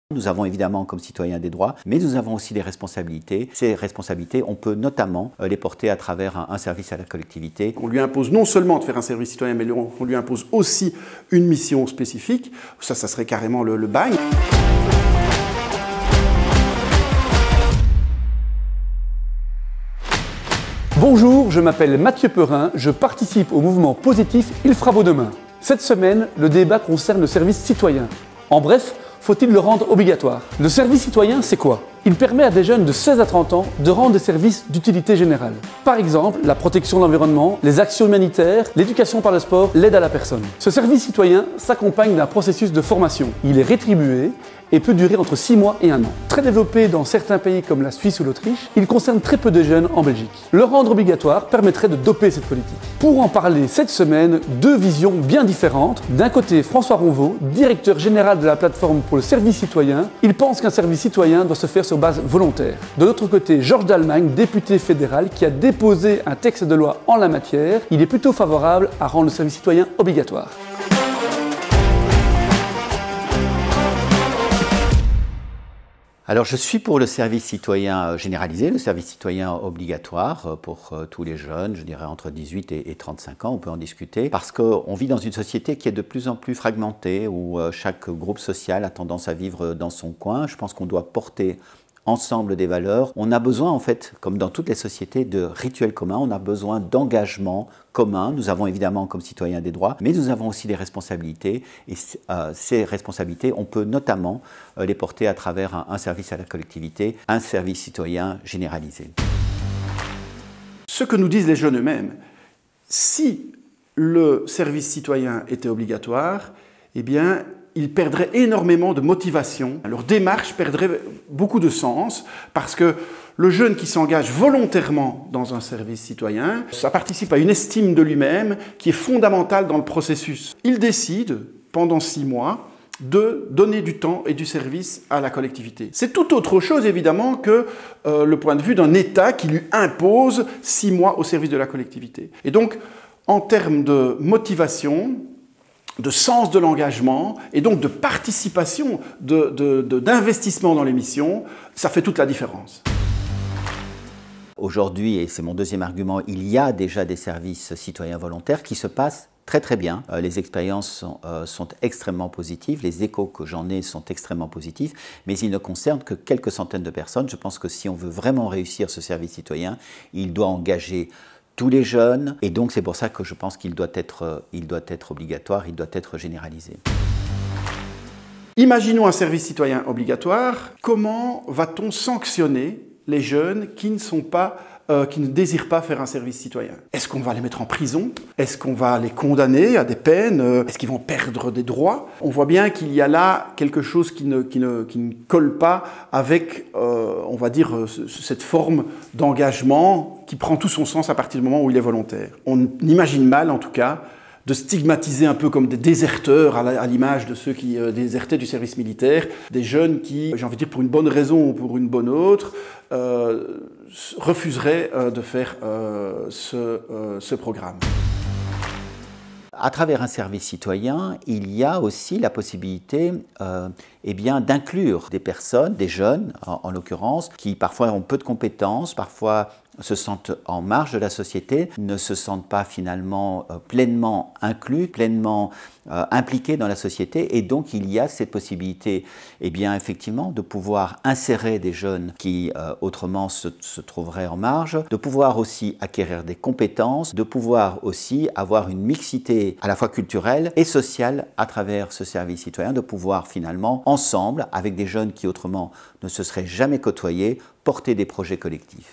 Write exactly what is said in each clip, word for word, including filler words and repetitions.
Nous avons évidemment comme citoyens des droits, mais nous avons aussi des responsabilités. Ces responsabilités, on peut notamment les porter à travers un, un service à la collectivité. On lui impose non seulement de faire un service citoyen, mais on lui impose aussi une mission spécifique. Ça, ça serait carrément le, le bagne. Bonjour, je m'appelle Mathieu Perrin, je participe au mouvement positif Il fera beau demain. Cette semaine, le débat concerne le service citoyen. En bref, faut-il le rendre obligatoire? Le service citoyen, c'est quoi? Il permet à des jeunes de seize à trente ans de rendre des services d'utilité générale. Par exemple, la protection de l'environnement, les actions humanitaires, l'éducation par le sport, l'aide à la personne. Ce service citoyen s'accompagne d'un processus de formation. Il est rétribué et peut durer entre six mois et un an. Très développé dans certains pays comme la Suisse ou l'Autriche, il concerne très peu de jeunes en Belgique. Le rendre obligatoire permettrait de doper cette politique. Pour en parler cette semaine, deux visions bien différentes. D'un côté, François Ronvaux, directeur général de la plateforme pour le service citoyen. Il pense qu'un service citoyen doit se faire sur base volontaire. De l'autre côté, Georges Dalmagne, député fédéral, qui a déposé un texte de loi en la matière. Il est plutôt favorable à rendre le service citoyen obligatoire. Alors je suis pour le service citoyen généralisé, le service citoyen obligatoire pour tous les jeunes, je dirais entre dix-huit et trente-cinq ans, on peut en discuter, parce qu'on vit dans une société qui est de plus en plus fragmentée, où chaque groupe social a tendance à vivre dans son coin. Je pense qu'on doit porter ensemble des valeurs. On a besoin en fait, comme dans toutes les sociétés, de rituels communs, on a besoin d'engagement commun. Nous avons évidemment comme citoyens des droits, mais nous avons aussi des responsabilités et euh, ces responsabilités, on peut notamment euh, les porter à travers un, un service à la collectivité, un service citoyen généralisé. Ce que nous disent les jeunes eux-mêmes, si le service citoyen était obligatoire, eh bien, ils perdraient énormément de motivation. Leur démarche perdrait beaucoup de sens parce que le jeune qui s'engage volontairement dans un service citoyen, ça participe à une estime de lui-même qui est fondamentale dans le processus. Il décide, pendant six mois, de donner du temps et du service à la collectivité. C'est tout autre chose, évidemment, que euh, le point de vue d'un État qui lui impose six mois au service de la collectivité. Et donc, en termes de motivation, de sens de l'engagement et donc de participation, de, de, de, d'investissement dans les missions, ça fait toute la différence. Aujourd'hui, et c'est mon deuxième argument, il y a déjà des services citoyens volontaires qui se passent très très bien. Euh, les expériences sont, euh, sont extrêmement positives, les échos que j'en ai sont extrêmement positifs, mais ils ne concernent que quelques centaines de personnes. Je pense que si on veut vraiment réussir ce service citoyen, il doit engager tous les jeunes, et donc c'est pour ça que je pense qu'il doit être, il doit être obligatoire, il doit être généralisé. Imaginons un service citoyen obligatoire. Comment va-t-on sanctionner les jeunes qui ne sont pas, euh, qui ne désirent pas faire un service citoyen? Est-ce qu'on va les mettre en prison? Est-ce qu'on va les condamner à des peines? Est-ce qu'ils vont perdre des droits? On voit bien qu'il y a là quelque chose qui ne, qui ne, qui ne colle pas avec, euh, on va dire, cette forme d'engagement qui prend tout son sens à partir du moment où il est volontaire. On imagine mal, en tout cas, de stigmatiser un peu comme des déserteurs à l'image de ceux qui euh, désertaient du service militaire, des jeunes qui, j'ai envie de dire pour une bonne raison ou pour une bonne autre, euh, refuseraient euh, de faire euh, ce, euh, ce programme. À travers un service citoyen, il y a aussi la possibilité euh, eh bien, d'inclure des personnes, des jeunes en, en l'occurrence, qui parfois ont peu de compétences, parfois se sentent en marge de la société, ne se sentent pas finalement euh, pleinement inclus, pleinement euh, impliqués dans la société, et donc il y a cette possibilité, eh bien, effectivement, de pouvoir insérer des jeunes qui euh, autrement se, se trouveraient en marge, de pouvoir aussi acquérir des compétences, de pouvoir aussi avoir une mixité à la fois culturelle et sociale à travers ce service citoyen, de pouvoir finalement, ensemble, avec des jeunes qui autrement ne se seraient jamais côtoyés, porter des projets collectifs.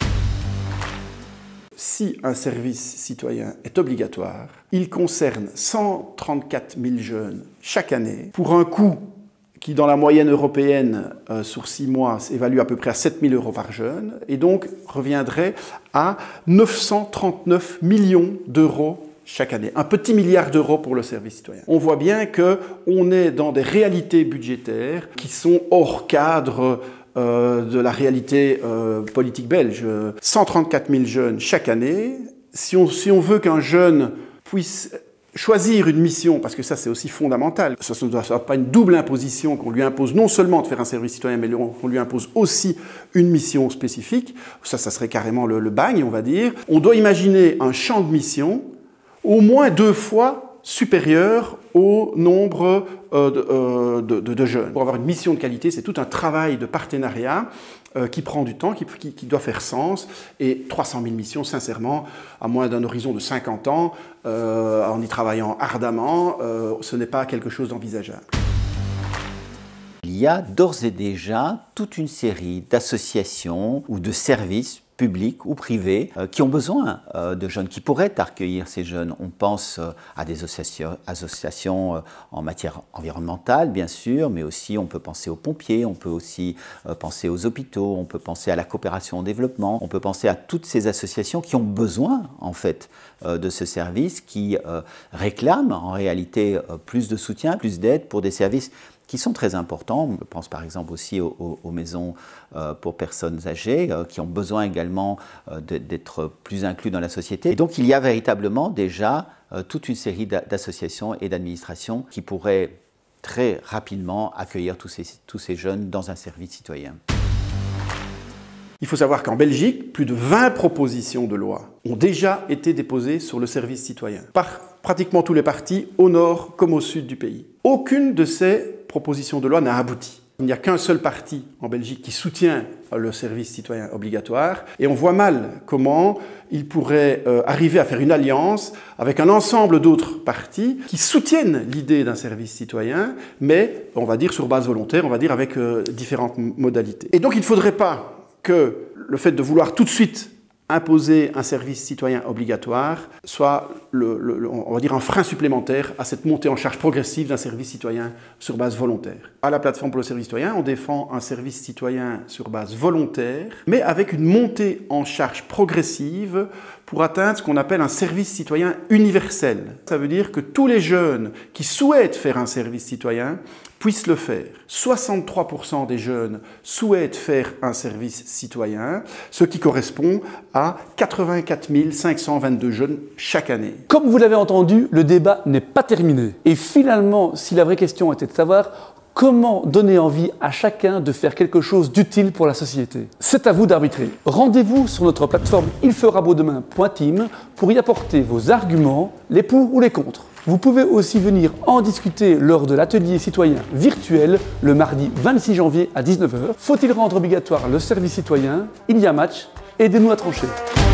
Si un service citoyen est obligatoire, il concerne cent trente-quatre mille jeunes chaque année, pour un coût qui, dans la moyenne européenne, euh, sur six mois, s'évalue à peu près à sept mille euros par jeune, et donc reviendrait à neuf cent trente-neuf millions d'euros chaque année. Un petit milliard d'euros pour le service citoyen. On voit bien qu'on est dans des réalités budgétaires qui sont hors cadre Euh, de la réalité euh, politique belge. cent trente-quatre mille jeunes chaque année. Si on, si on veut qu'un jeune puisse choisir une mission, parce que ça c'est aussi fondamental, ça ne doit pas une double imposition qu'on lui impose non seulement de faire un service citoyen, mais qu'on lui impose aussi une mission spécifique, ça, ça serait carrément le, le bagne, on va dire. On doit imaginer un champ de mission au moins deux fois supérieur au nombre euh, de, euh, de, de, de jeunes. Pour avoir une mission de qualité, c'est tout un travail de partenariat euh, qui prend du temps, qui, qui, qui doit faire sens. Et trois cent mille missions, sincèrement, à moins d'un horizon de cinquante ans, euh, en y travaillant ardemment, euh, ce n'est pas quelque chose d'envisageable. Il y a d'ores et déjà toute une série d'associations ou de services publics ou privés euh, qui ont besoin euh, de jeunes, qui pourraient accueillir ces jeunes. On pense euh, à des associations, associations euh, en matière environnementale, bien sûr, mais aussi on peut penser aux pompiers, on peut aussi euh, penser aux hôpitaux, on peut penser à la coopération au développement, on peut penser à toutes ces associations qui ont besoin, en fait, euh, de ce service, qui euh, réclament en réalité euh, plus de soutien, plus d'aide pour des services qui sont très importants. Je pense par exemple aussi aux, aux, aux maisons euh, pour personnes âgées euh, qui ont besoin également euh, d'être plus inclus dans la société. Et donc il y a véritablement déjà euh, toute une série d'associations et d'administrations qui pourraient très rapidement accueillir tous ces, tous ces jeunes dans un service citoyen. Il faut savoir qu'en Belgique, plus de vingt propositions de loi ont déjà été déposées sur le service citoyen, par pratiquement tous les partis, au nord comme au sud du pays. Aucune de ces proposition de loi n'a abouti. Il n'y a qu'un seul parti en Belgique qui soutient le service citoyen obligatoire et on voit mal comment il pourrait euh, arriver à faire une alliance avec un ensemble d'autres partis qui soutiennent l'idée d'un service citoyen, mais on va dire sur base volontaire, on va dire avec euh, différentes modalités. Et donc il ne faudrait pas que le fait de vouloir tout de suite imposer un service citoyen obligatoire soit le, le, on va dire un frein supplémentaire à cette montée en charge progressive d'un service citoyen sur base volontaire. À la plateforme pour le service citoyen, on défend un service citoyen sur base volontaire, mais avec une montée en charge progressive pour atteindre ce qu'on appelle un service citoyen universel. Ça veut dire que tous les jeunes qui souhaitent faire un service citoyen puissent le faire. soixante-trois pour cent des jeunes souhaitent faire un service citoyen, ce qui correspond à quatre-vingt-quatre mille cinq cent vingt-deux jeunes chaque année. Comme vous l'avez entendu, le débat n'est pas terminé. Et finalement, si la vraie question était de savoir comment donner envie à chacun de faire quelque chose d'utile pour la société, c'est à vous d'arbitrer. Rendez-vous sur notre plateforme il fera beau demain point team pour y apporter vos arguments, les pour ou les contre. Vous pouvez aussi venir en discuter lors de l'atelier citoyen virtuel le mardi vingt-six janvier à dix-neuf heures. Faut-il rendre obligatoire le service citoyen? Il y a match, aidez-nous à trancher.